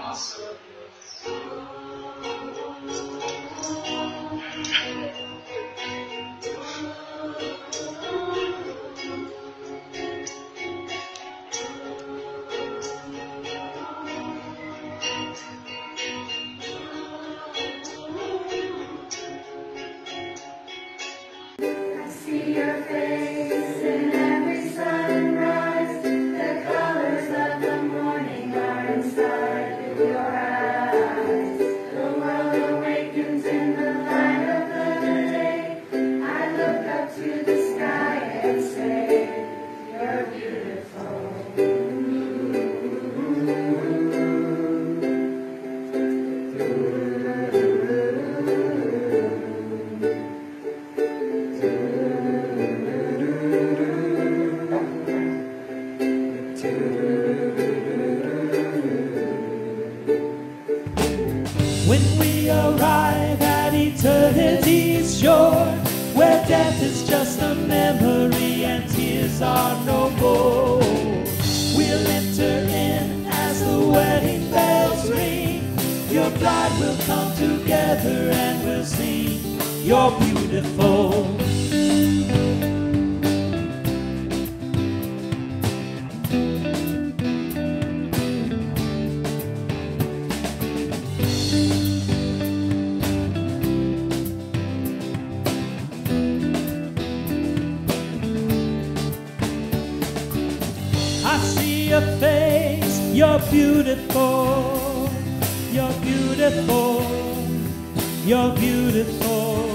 Awesome. See your face in every sunrise. The colors of the morning are inside of your eyes. The world awakens in the light of the day. I look up to the sky and say, you're beautiful. When we arrive at eternity's shore, where death is just a memory and tears are no more, we'll enter in as the wedding bells ring. Your bride will come together and we'll sing, you're beautiful. I see your face, you're beautiful, you're beautiful, you're beautiful.